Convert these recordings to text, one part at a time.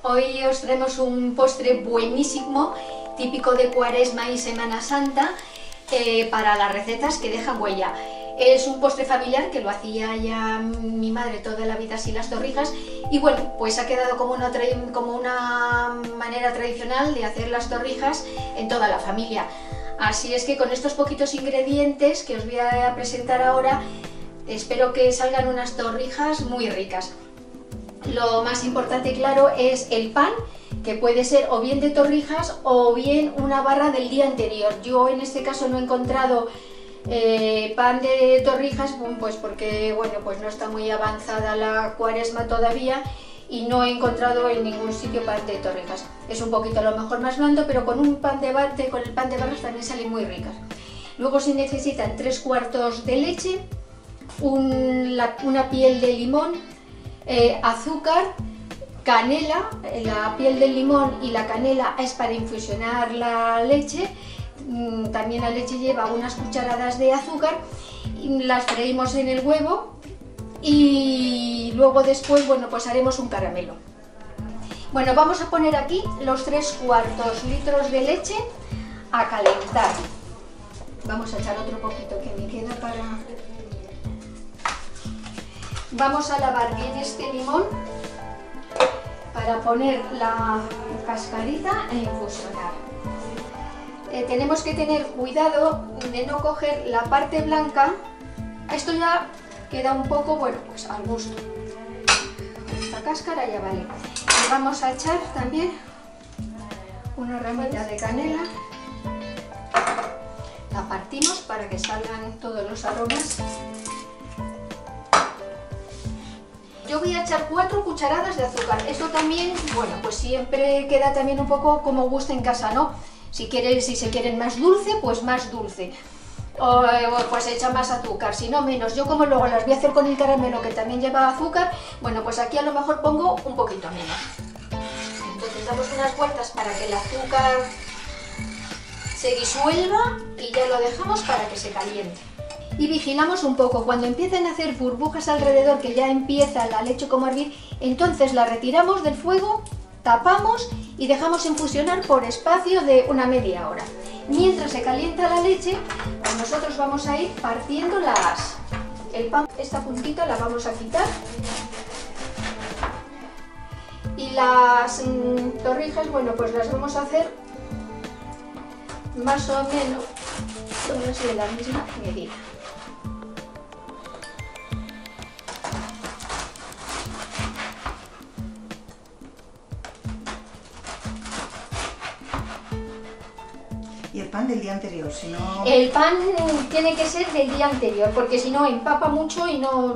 Hoy os traemos un postre buenísimo, típico de Cuaresma y Semana Santa, para las recetas que dejan huella. Es un postre familiar que lo hacía ya mi madre toda la vida, así las torrijas, y bueno, pues ha quedado como una manera tradicional de hacer las torrijas en toda la familia. Así es que con estos poquitos ingredientes que os voy a presentar ahora, espero que salgan unas torrijas muy ricas. Lo más importante, claro, es el pan, que puede ser o bien de torrijas o bien una barra del día anterior. Yo en este caso no he encontrado pan de torrijas, pues porque bueno, pues no está muy avanzada la Cuaresma todavía y no he encontrado en ningún sitio pan de torrijas. Es un poquito a lo mejor más blando, pero con el pan de barras también salen muy ricas. Luego se necesitan 3 cuartos de leche, una piel de limón, azúcar, canela. La piel del limón y la canela es para infusionar la leche. También la leche lleva unas cucharadas de azúcar, las freímos en el huevo y luego después, bueno, pues haremos un caramelo. Bueno, vamos a poner aquí los 3 cuartos litros de leche a calentar. Vamos a echar otro poquito que me queda para... Vamos a lavar bien este limón para poner la cascarita e infusionar. Tenemos que tener cuidado de no coger la parte blanca. Esto ya queda un poco, bueno, pues al gusto. Esta cáscara ya vale. Y vamos a echar también una ramita de canela. La partimos para que salgan todos los aromas. Yo voy a echar 4 cucharadas de azúcar. Esto también, bueno, pues siempre queda también un poco como gusta en casa, ¿no? Si se quieren más dulce, pues más dulce. O pues echa más azúcar, si no menos. Yo como luego las voy a hacer con el caramelo que también lleva azúcar, bueno, pues aquí a lo mejor pongo un poquito menos. Entonces damos unas vueltas para que el azúcar se disuelva y ya lo dejamos para que se caliente. Y vigilamos un poco, cuando empiecen a hacer burbujas alrededor, que ya empieza la leche como a hervir, entonces la retiramos del fuego, tapamos y dejamos infusionar por espacio de una media hora. Mientras se calienta la leche, pues nosotros vamos a ir partiendo el pan. Esta puntita la vamos a quitar. Y las torrijas, bueno, pues las vamos a hacer más o menos todas de la misma medida. ¿Y el pan del día anterior? Si no... El pan tiene que ser del día anterior, porque si no empapa mucho y no...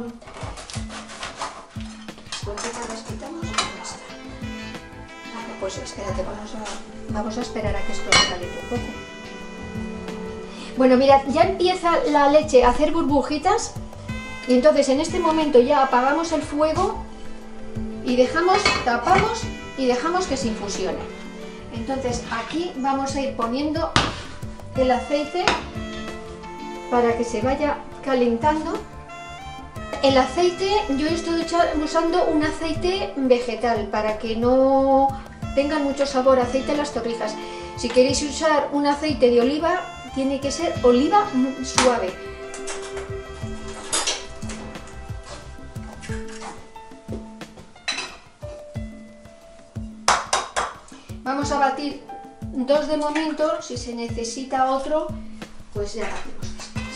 Las quitamos y ya está. Pues espérate, vamos a esperar a que esto se caliente un poco. Bueno, mirad, ya empieza la leche a hacer burbujitas y entonces en este momento ya apagamos el fuego y tapamos y dejamos que se infusione. Entonces aquí vamos a ir poniendo el aceite para que se vaya calentando. El aceite, yo estoy usando un aceite vegetal para que no tengan mucho sabor, aceite de las torrijas. Si queréis usar un aceite de oliva, tiene que ser oliva suave. Vamos a batir 2 de momento, si se necesita otro, pues ya batimos después.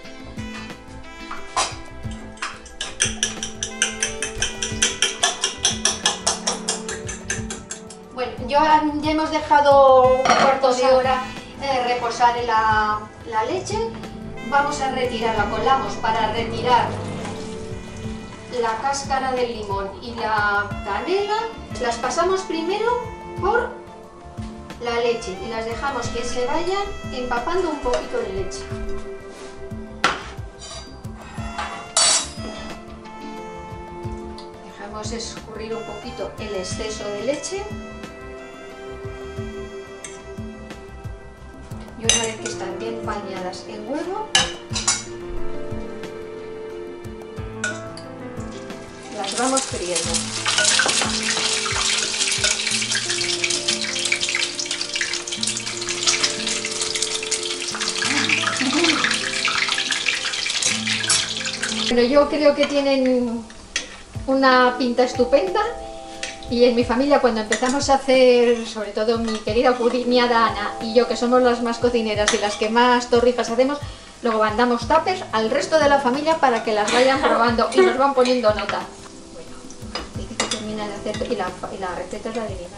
Bueno, ya hemos dejado un cuarto de hora reposar la leche. Vamos a retirarla, colamos para retirar la cáscara del limón y la canela. Las pasamos primero por la leche y las dejamos que se vayan empapando un poquito de leche. Dejamos escurrir un poquito el exceso de leche y una vez que están bien bañadas en huevo, las vamos friendo. Bueno, yo creo que tienen una pinta estupenda. Y en mi familia, cuando empezamos a hacer, sobre todo mi querida cuñada Ana y yo, que somos las más cocineras y las que más torrijas hacemos, luego mandamos tuppers al resto de la familia para que las vayan probando y nos van poniendo nota. Bueno, dice que termina de hacer y la receta es la divina.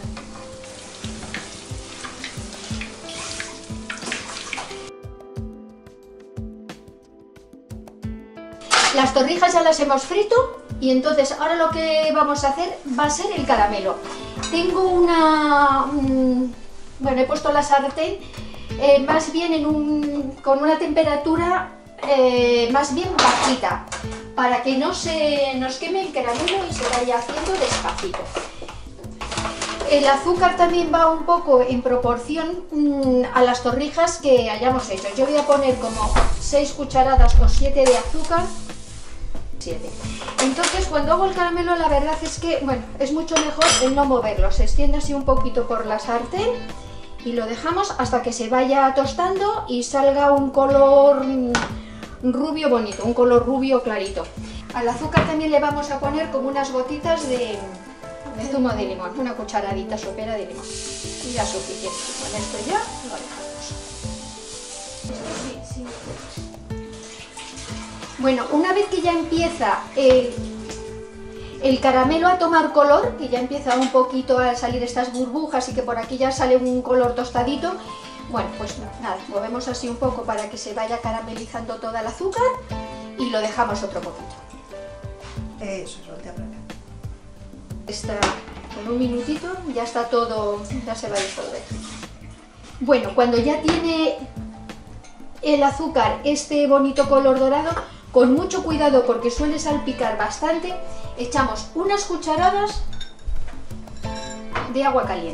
Las torrijas ya las hemos frito y entonces ahora lo que vamos a hacer va a ser el caramelo. Tengo bueno, he puesto la sartén más bien con una temperatura más bien bajita, para que no se nos queme el caramelo y se vaya haciendo despacito. El azúcar también va un poco en proporción a las torrijas que hayamos hecho. Yo voy a poner como 6 cucharadas con 7 de azúcar. 7. Entonces, cuando hago el caramelo, la verdad es que, bueno, es mucho mejor el no moverlo. Se extiende así un poquito por la sartén y lo dejamos hasta que se vaya tostando y salga un color rubio bonito, un color rubio clarito. Al azúcar también le vamos a poner como unas gotitas de zumo de limón, una cucharadita sopera de limón. Y ya suficiente. Con esto ya lo dejamos. Sí. Bueno, una vez que ya empieza el caramelo a tomar color, que ya empieza un poquito a salir estas burbujas y que por aquí ya sale un color tostadito, bueno, pues nada, movemos así un poco para que se vaya caramelizando toda el azúcar y lo dejamos otro poquito. Eso, voltea para acá. Está con un minutito, ya está todo, ya se va a disolver. Bueno, cuando ya tiene el azúcar este bonito color dorado, con mucho cuidado porque suele salpicar bastante, echamos unas cucharadas de agua caliente.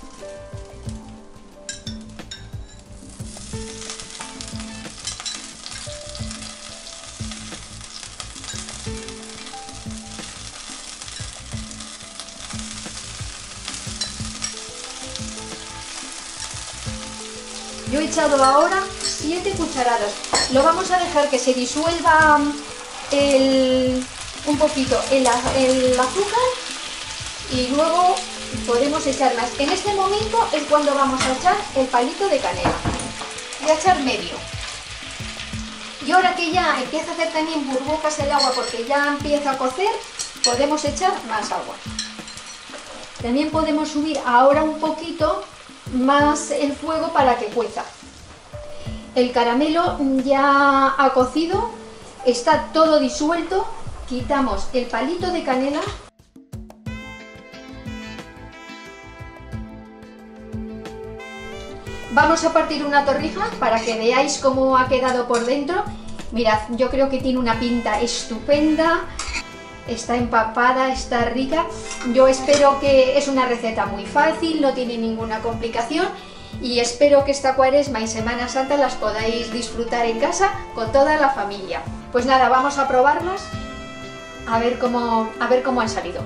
Yo he echado ahora 7 cucharadas. Lo vamos a dejar que se disuelva un poquito el azúcar y luego podemos echar más. En este momento es cuando vamos a echar el palito de canela. Voy a echar medio. Y ahora que ya empieza a hacer también burbujas el agua porque ya empieza a cocer, podemos echar más agua. También podemos subir ahora un poquito más el fuego para que cueza. El caramelo ya ha cocido, está todo disuelto, quitamos el palito de canela. Vamos a partir una torrija para que veáis cómo ha quedado por dentro. Mirad, yo creo que tiene una pinta estupenda. Está empapada, está rica. Yo espero que es una receta muy fácil, no tiene ninguna complicación y espero que esta Cuaresma y Semana Santa las podáis disfrutar en casa con toda la familia. Pues nada, vamos a probarlas a ver cómo han salido.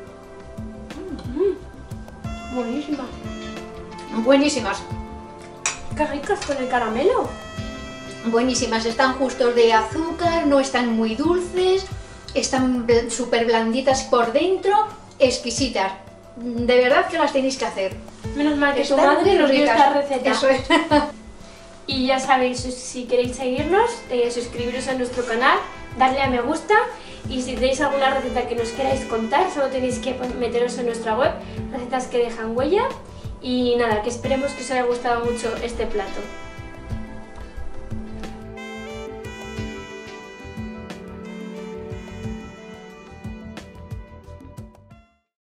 Buenísimas. Buenísimas. Qué ricas con el caramelo. Buenísimas, están justos de azúcar, no están muy dulces. Están súper blanditas por dentro, exquisitas. De verdad que las tenéis que hacer. Menos mal que tu Están madre muy nos dio ricas. esta receta. Eso es. Y ya sabéis, si queréis seguirnos, suscribiros a nuestro canal, darle a me gusta y si tenéis alguna receta que nos queráis contar, solo tenéis que meteros en nuestra web, recetas que dejan huella. Y nada, que esperemos que os haya gustado mucho este plato.